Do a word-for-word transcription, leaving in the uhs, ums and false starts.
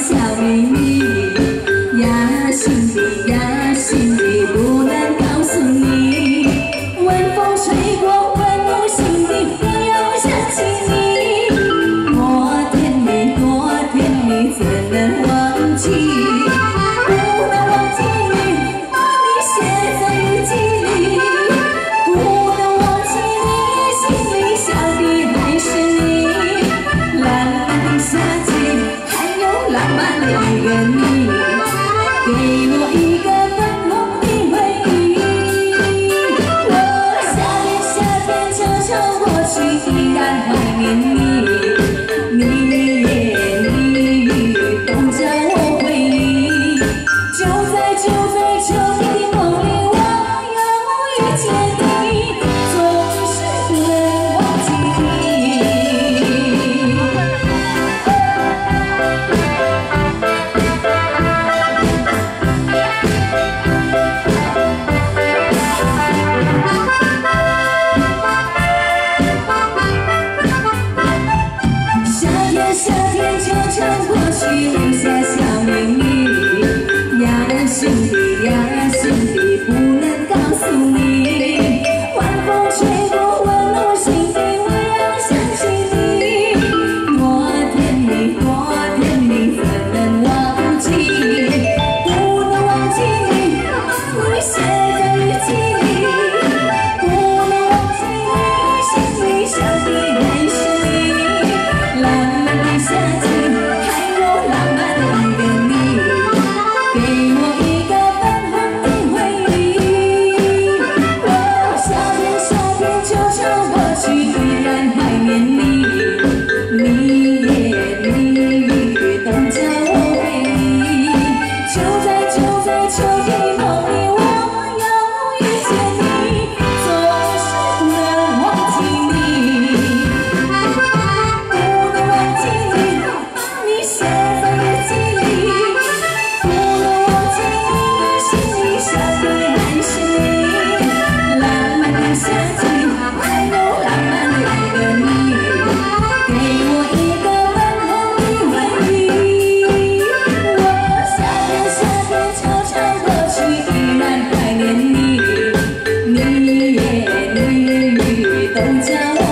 小秘密，呀，心里呀，心里不能告诉你。晚风吹过，温暖心底，我又想起你。多甜蜜，多甜蜜，怎能忘记？不能忘记你，把你写在日记里。不能忘记你，心里想的还是你。蓝蓝的夏季，还有浪漫的一个你，给我一个粉红的回忆。我夏天夏天悄悄过去，依然怀念你。你夜你懂着我回忆，就在就在秋天的梦里，我又遇见你，总是不能忘记你。夏天夏天悄悄过去，留下小秘密，呀，心里呀，心里不能告诉你。晚风吹过，温暖心底，我又想起你。多甜蜜，多甜蜜，怎能忘记？不能忘记你，把你写在日记里。不能忘记你，心里想的还是你。蓝蓝的夏季，还有浪漫的一个你，给我一个粉红的回忆。我夏天夏天悄悄过去，依然怀念你。你夜你等着我回忆，就在就在秋天的梦里，我又遇见你，总是不能忘记你。不能忘记你，把你写在日记里。不能忘记你，心里想的还是你。浪漫的夏季，还有浪漫的一个你，给我一个粉红的回忆。我夏天夏天悄悄过去，依然怀念你。你夜你懂着我。